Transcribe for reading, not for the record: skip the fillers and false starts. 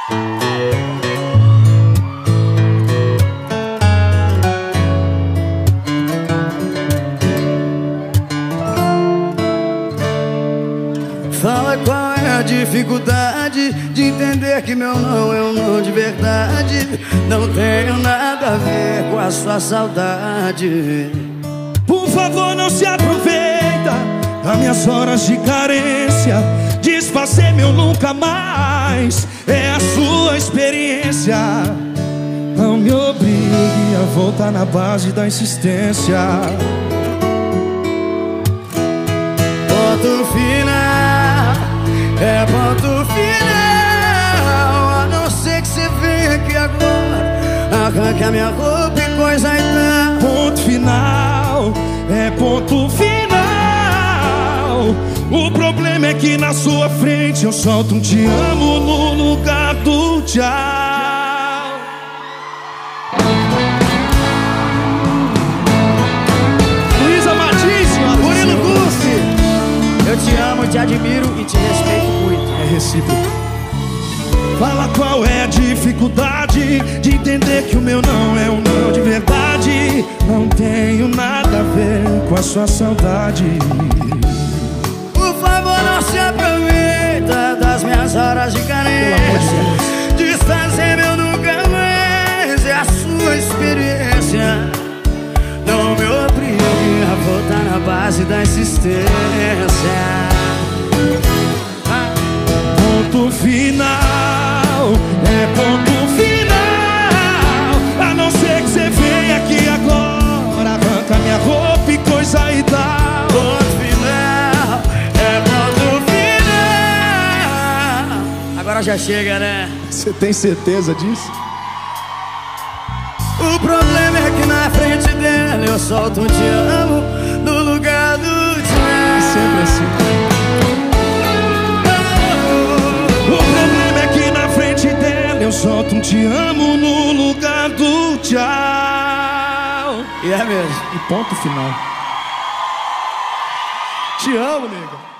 Fala qual é a dificuldade de entender que meu não é um não de verdade. Não tenho nada a ver com a sua saudade. Por favor, não se aproveita das minhas horas de carência. Desfazer meu nunca mais é a sua experiência. Não me obrigue a voltar na base da insistência. Ponto final, é ponto final. A não ser que você venha aqui agora, arranque a minha roupa e coisa e tal. Ponto final, é ponto final. O problema é que na sua frente eu solto um te amo no lugar do tchau. Luísa Martins, Murilo Guffi. Eu te amo, te admiro e te respeito muito. É recíproco. Fala qual é a dificuldade de entender que o meu não é um não de verdade. Não tenho nada a ver com a sua saudade. Por favor, não se aproveita das minhas horas de carência. Desfazer meu nunca mais é a sua experiência. Não me obrigue a voltar na base da insistência. Ponto final, é ponto final. A não ser que você venha aqui agora, arranca minha roupa e coisa e tal. Ponto final, é ponto final. Agora já chega, né? Você tem certeza disso? O problema é que na frente dela eu solto um te amo no lugar do tchau. Sempre assim. O problema é que na frente dela eu solto um te amo no lugar do tchau. E é mesmo. E ponto final. Te amo, nega.